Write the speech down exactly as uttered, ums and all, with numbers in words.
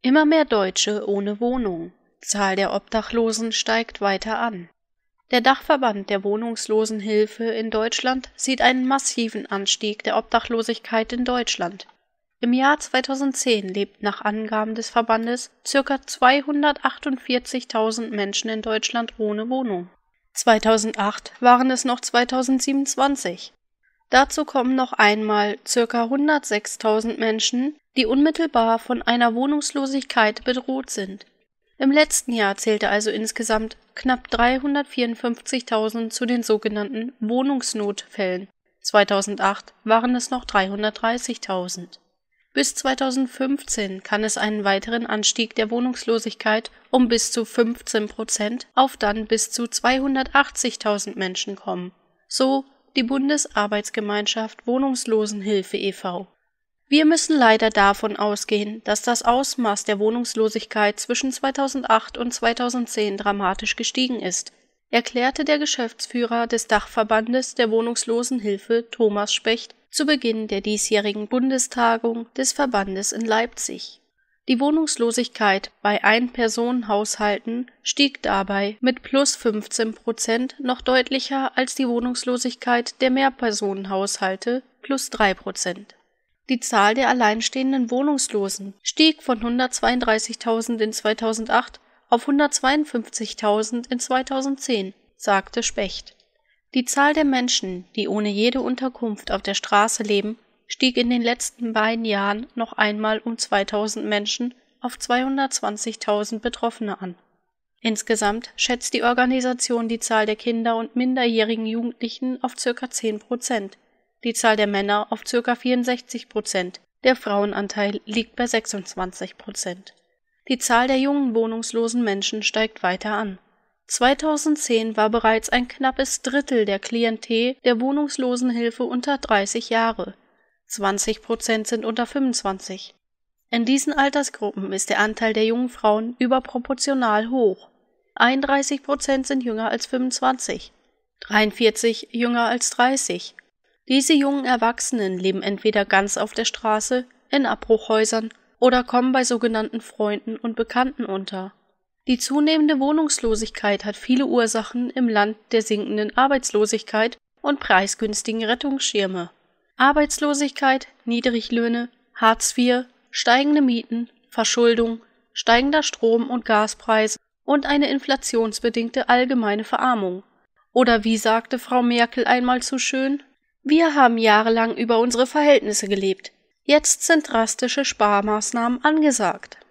Immer mehr Deutsche ohne Wohnung. Zahl der Obdachlosen steigt weiter an. Der Dachverband der Wohnungslosenhilfe in Deutschland sieht einen massiven Anstieg der Obdachlosigkeit in Deutschland. Im Jahr zweitausendzehn lebten nach Angaben des Verbandes ca. zweihundertachtundvierzigtausend Menschen in Deutschland ohne Wohnung. zweitausendacht waren es noch zweitausendsiebenundzwanzig. Dazu kommen noch einmal ca. hundertsechstausend Menschen, die unmittelbar von einer Wohnungslosigkeit bedroht sind. Im letzten Jahr zählte also insgesamt knapp dreihundertvierundfünfzigtausend zu den sogenannten Wohnungsnotfällen. zweitausendacht waren es noch dreihundertdreißigtausend. Bis zweitausendfünfzehn kann es einen weiteren Anstieg der Wohnungslosigkeit um bis zu fünfzehn Prozent auf dann bis zu zweihundertachtzigtausend Menschen kommen, so die Bundesarbeitsgemeinschaft Wohnungslosenhilfe e V Wir müssen leider davon ausgehen, dass das Ausmaß der Wohnungslosigkeit zwischen zweitausendacht und zweitausendzehn dramatisch gestiegen ist, erklärte der Geschäftsführer des Dachverbandes der Wohnungslosenhilfe Thomas Specht zu Beginn der diesjährigen Bundestagung des Verbandes in Leipzig. Die Wohnungslosigkeit bei Ein-Personen-Haushalten stieg dabei mit plus fünfzehn Prozent noch deutlicher als die Wohnungslosigkeit der Mehrpersonenhaushalte plus drei Prozent. Die Zahl der alleinstehenden Wohnungslosen stieg von hundertzweiunddreißigtausend in zweitausendacht auf hundertzweiundfünfzigtausend in zweitausendzehn, sagte Specht. Die Zahl der Menschen, die ohne jede Unterkunft auf der Straße leben, stieg in den letzten beiden Jahren noch einmal um zweitausend Menschen auf zweihundertzwanzigtausend Betroffene an. Insgesamt schätzt die Organisation die Zahl der Kinder und minderjährigen Jugendlichen auf ca. zehn Prozent, die Zahl der Männer auf ca. vierundsechzig Prozent, der Frauenanteil liegt bei sechsundzwanzig Prozent. Die Zahl der jungen wohnungslosen Menschen steigt weiter an. zweitausendzehn war bereits ein knappes Drittel der Klientel der Wohnungslosenhilfe unter dreißig Jahre. zwanzig Prozent sind unter fünfundzwanzig. In diesen Altersgruppen ist der Anteil der jungen Frauen überproportional hoch. einunddreißig Prozent sind jünger als fünfundzwanzig, dreiundvierzig jünger als dreißig. Diese jungen Erwachsenen leben entweder ganz auf der Straße, in Abbruchhäusern oder kommen bei sogenannten Freunden und Bekannten unter. Die zunehmende Wohnungslosigkeit hat viele Ursachen im Land der sinkenden Arbeitslosigkeit und preisgünstigen Rettungsschirme. Arbeitslosigkeit, Niedriglöhne, Hartz vier, steigende Mieten, Verschuldung, steigender Strom- und Gaspreise und eine inflationsbedingte allgemeine Verarmung. Oder wie sagte Frau Merkel einmal so schön: Wir haben jahrelang über unsere Verhältnisse gelebt. Jetzt sind drastische Sparmaßnahmen angesagt.